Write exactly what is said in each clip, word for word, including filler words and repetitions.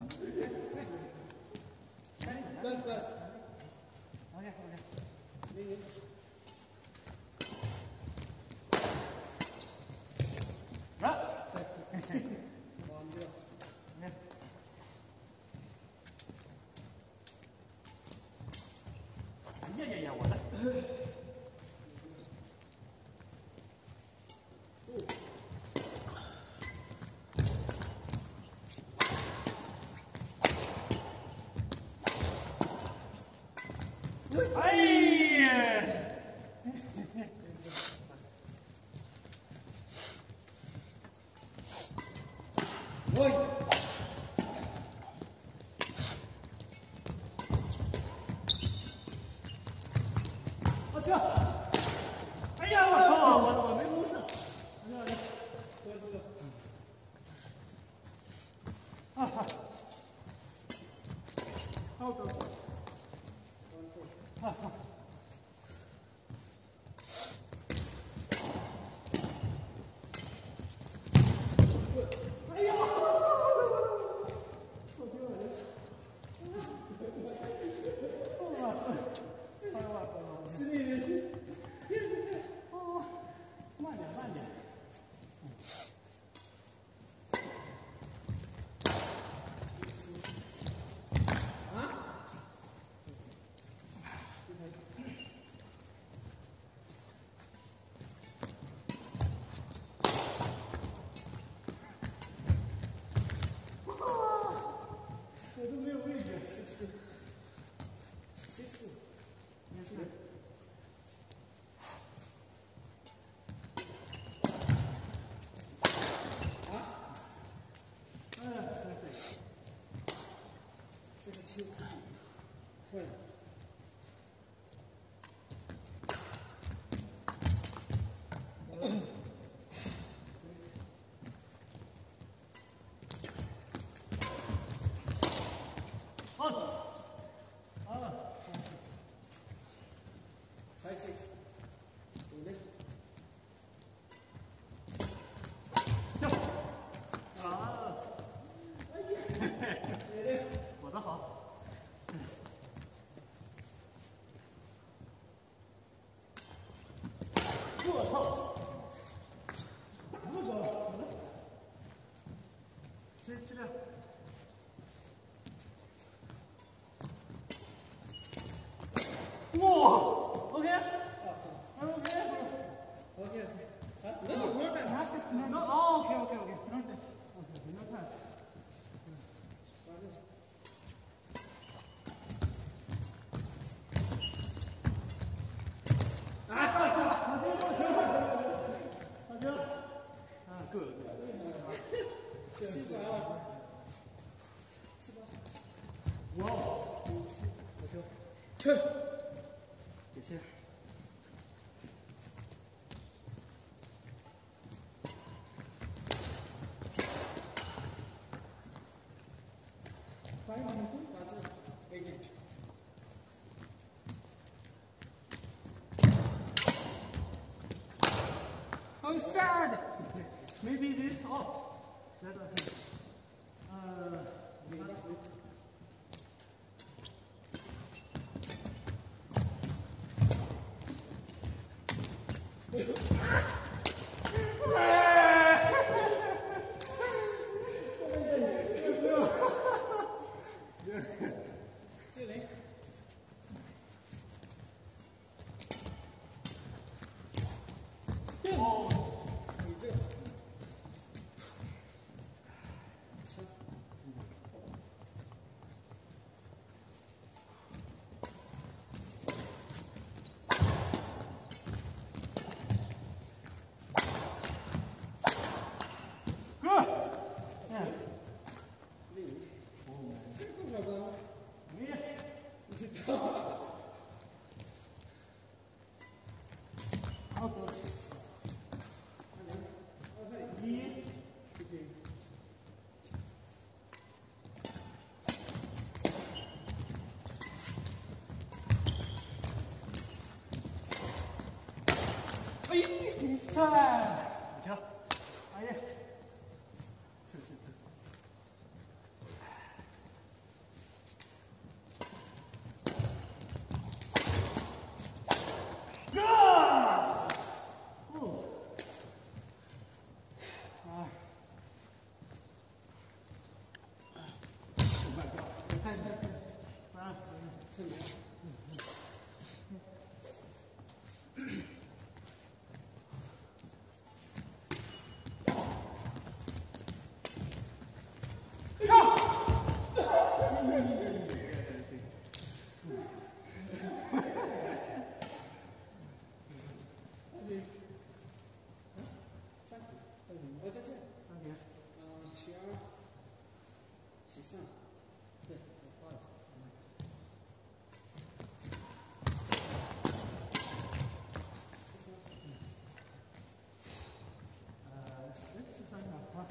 Bas, bas. OK OK。来。 忘掉。 哎呀呀呀，我的。哎呀！ 喂！ 我去！哎呀，我操！我我没摸上。来来来， 过这个。 啊哈！好的。哈哈。哎呀！我去我去！哇塞！快了快了！ 是你的是。 哦，慢点慢点。我都没有位置。 Sixty. Sixty. 没事。 啊？ 嗯，没事。 这个球，会。 好。好了。 Five six. 五零。 跳。啊！我的好。我操！不走。谁去的？哇 ！OK。OK。 OK。啊？没有没有干。 No. Oh, OK OK OK. Not that. OK. Not that. 啊！好球！好球！好球！啊，够了够了。 七八了。七八。 哇！ 五七，好球。 去。谢谢。 快点，打字，可以。 How sad! Maybe this off. Let us see. Uh, 这里。 哦， 你这。枪。 哥。 六。这够了吧？ 没。 不知道。 好走。一。哎呀！太，行，哎呀，是是是。 侧面。我在这。嗯，十二，十三，对，我画了。 呃，十三啊。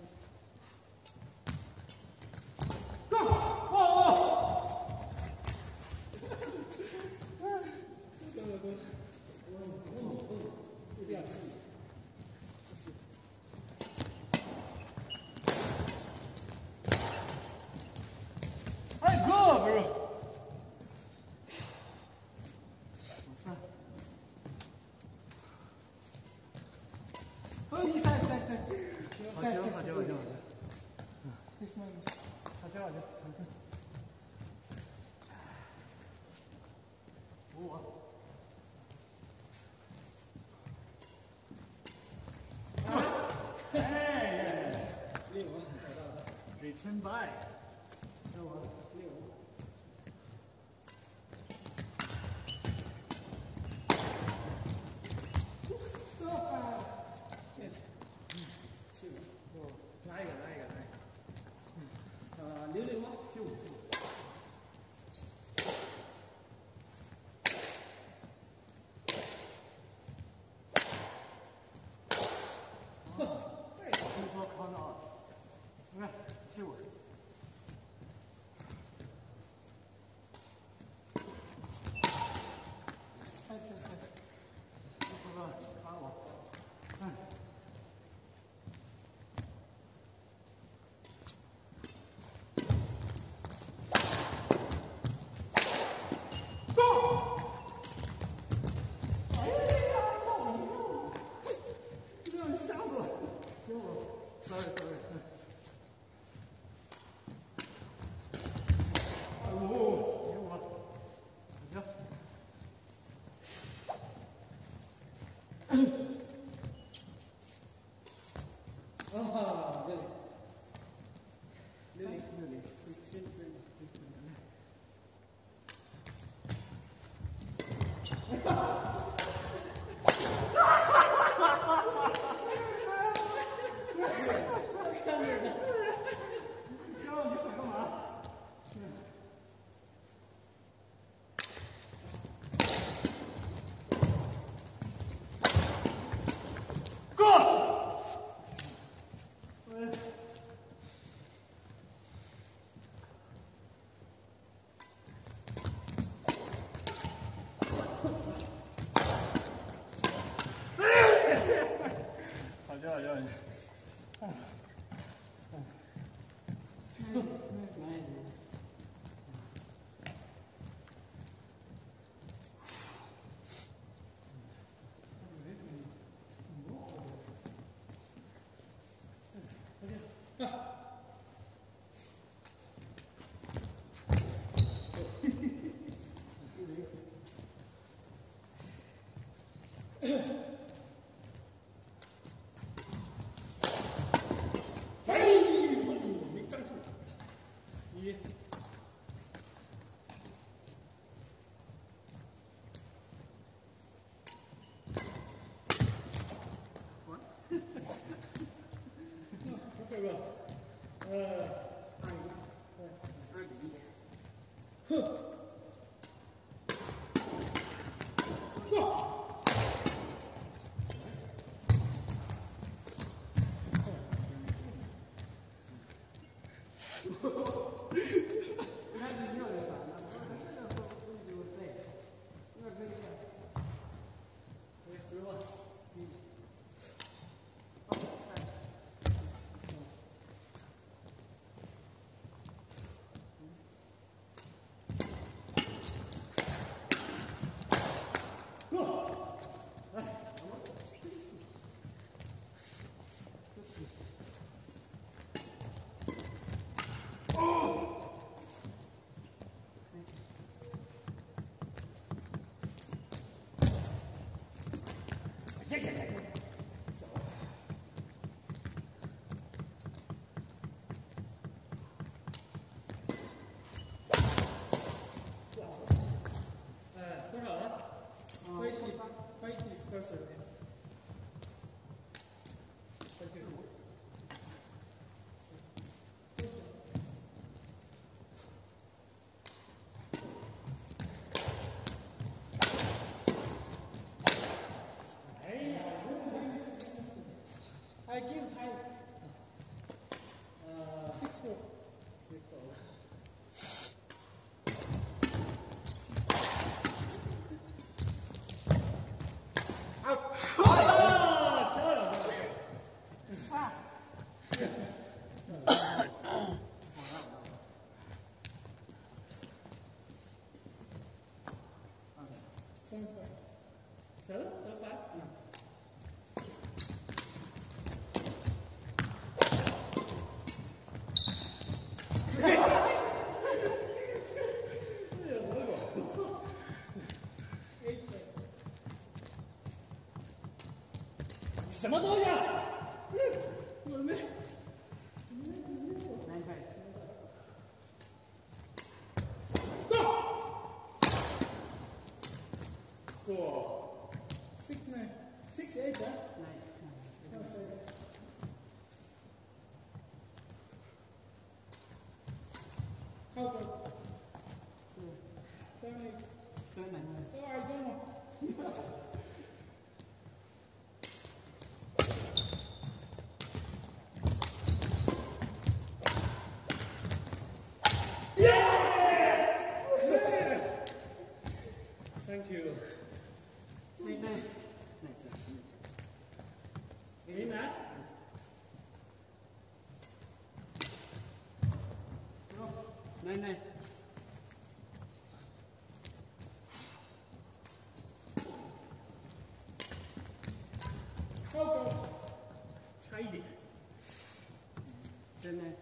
哎哥，不是。哦，你三三三，好球，好球，好球，好球。嗯，好球，好球，好球。我。哎， 六， return by， 那我六。来一个，来一个，来一个。呃，六六吗？九五。 我靠到，你看七五。三三三，你说个打我，嗯。sorry sorry。哦，给我，行。 啊，六零，六零，六零，先对，哈哈。好叫好叫。这个，呃，二比一，对，二比一。哼。 水平。水平五。I give high. Uh, six four. Six four. Out. 아, 좋아요. 아. Seven five. Seven? Seven five? No.什么东西啊？我没。难看。Go. Go. Six nine. Six eight, huh? Nine. How about? Seven eight. Seven nine. So I don't know. Thank you. Nine nine. Next. Nine nine. Nine nine. Go go. 差一点。真的。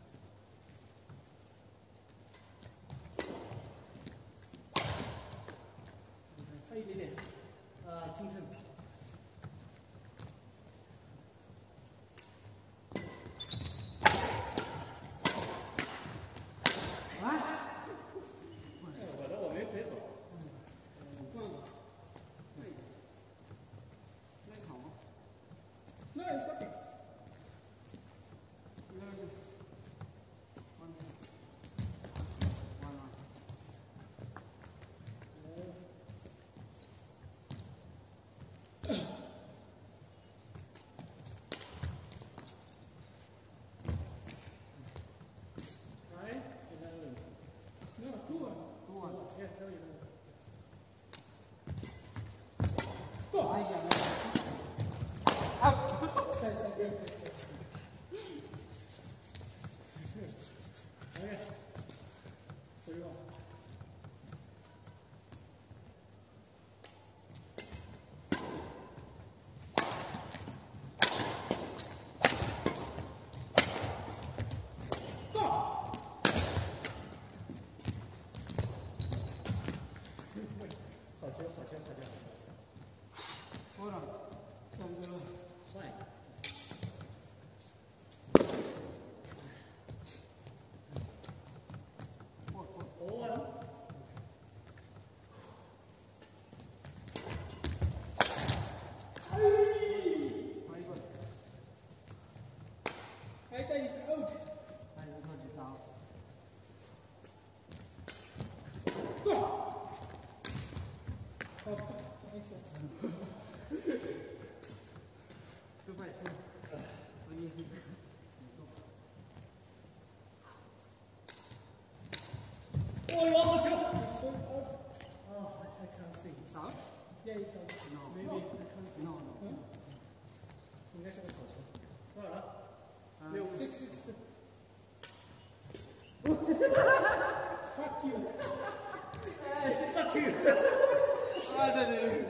差一点点。呃，清晨。啊？我的我没飞走。嗯，换个。慢一点。那好吗？那也是。那个。one one one。No, two one. Two one. Yes, tell you. Go. I got it. Up. Okay. Three one. Hold on. Fine. Four, four. Hold on. Very good. Aita is out. Aita is out. Go. Oh, nice. Two by two. Oh, you almost took. Oh, I can't see. South? Yeah, it's south. No. Maybe I can't see. No, no. 应该是个草球。多少了？六 six six. Fuck you. Fuck you. 啊，对对对。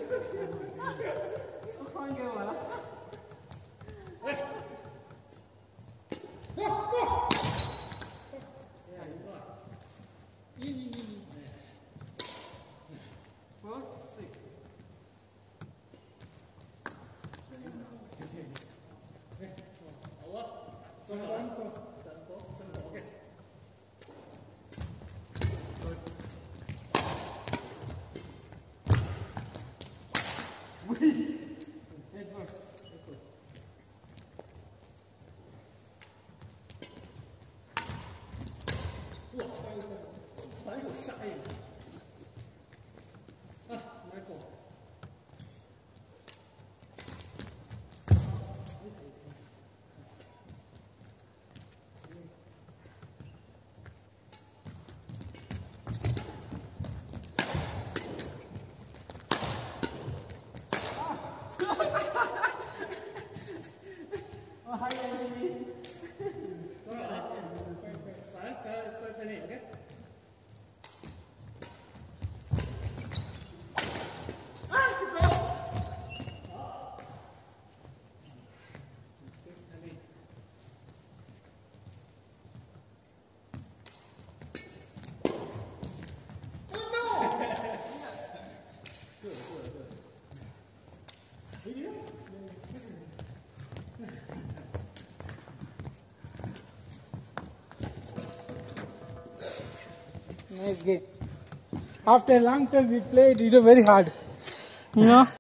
还给我了。来。Go go. Yeah, you got. 一一一一。Four six. 好啊。三分。三分。三分 ，OK。喂。 杀一个。啊，来过。 我还有你。 多少了？快快，快快快快点 ，OK。啊，走。好。Oh no! Good, good, good. Video? Nice game. After a long time we played, it was very hard. You know?